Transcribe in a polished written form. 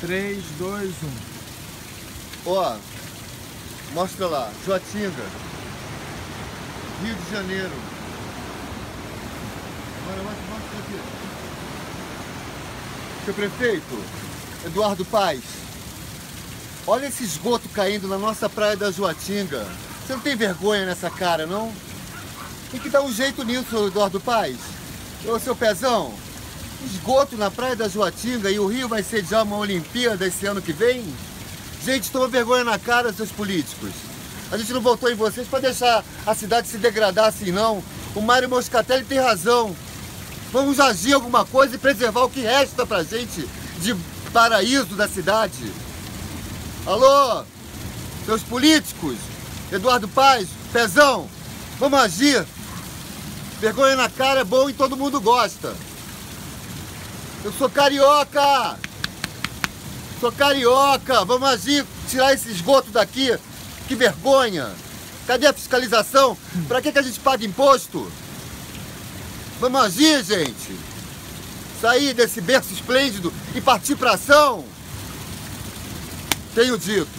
3, 2, 1. Ó, mostra lá, Joatinga, Rio de Janeiro. Agora mostra aqui. Seu prefeito, Eduardo Paes, olha esse esgoto caindo na nossa praia da Joatinga. Você não tem vergonha nessa cara, não? Tem que dar um jeito nisso, Eduardo Paes. Ô, seu pezão, esgoto na praia da Joatinga e o Rio vai sediar uma Olimpíada esse ano que vem? Gente, toma vergonha na cara, seus políticos. A gente não votou em vocês para deixar a cidade se degradar assim, não. O Mário Moscatelli tem razão. Vamos agir alguma coisa e preservar o que resta pra gente de paraíso da cidade. Alô, seus políticos, Eduardo Paes, Pezão, vamos agir. Vergonha na cara é bom e todo mundo gosta. Eu sou carioca! Sou carioca! Vamos agir, tirar esse esgoto daqui. Que vergonha! Cadê a fiscalização? Pra que a gente paga imposto? Vamos agir, gente! Sair desse berço esplêndido e partir pra ação! Tenho dito.